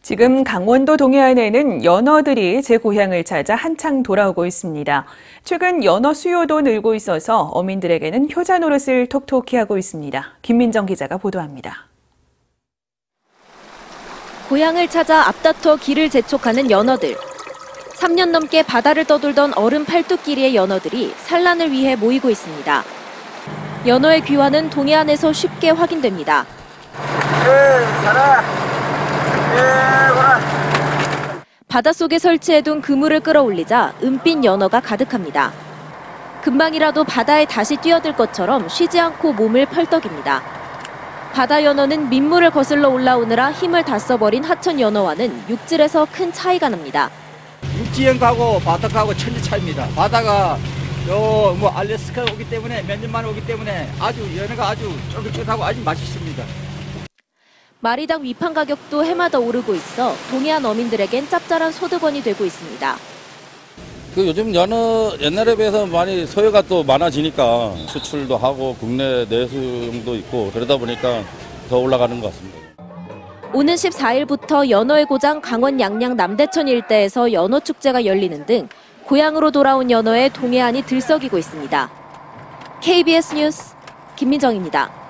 지금 강원도 동해안에는 연어들이 제 고향을 찾아 한창 돌아오고 있습니다. 최근 연어 수요도 늘고 있어서 어민들에게는 효자 노릇을 톡톡히 하고 있습니다. 김민정 기자가 보도합니다. 고향을 찾아 앞다퉈 길을 재촉하는 연어들. 3년 넘게 바다를 떠돌던 어른 팔뚝길이의 연어들이 산란을 위해 모이고 있습니다. 연어의 귀환은 동해안에서 쉽게 확인됩니다. 바닷속에 설치해둔 그물을 끌어올리자 은빛 연어가 가득합니다. 금방이라도 바다에 다시 뛰어들 것처럼 쉬지 않고 몸을 펄떡입니다. 바다 연어는 민물을 거슬러 올라오느라 힘을 다 써버린 하천 연어와는 육질에서 큰 차이가 납니다. 육지연가하고 바닷가하고 천지 차이입니다. 바다가 알래스카 오기 때문에 몇 년 만에 오기 때문에 연어가 아주 쫄깃쫄깃하고 아주 맛있습니다. 마리당 위판 가격도 해마다 오르고 있어 동해안 어민들에겐 짭짤한 소득원이 되고 있습니다. 요즘 연어 옛날에 비해서 많이 소요가 또 많아지니까 수출도 하고 국내 내수용도 있고 그러다 보니까 더 올라가는 것 같습니다. 오는 14일부터 연어의 고장 강원 양양 남대천 일대에서 연어 축제가 열리는 등 고향으로 돌아온 연어에 동해안이 들썩이고 있습니다. KBS 뉴스 김민정입니다.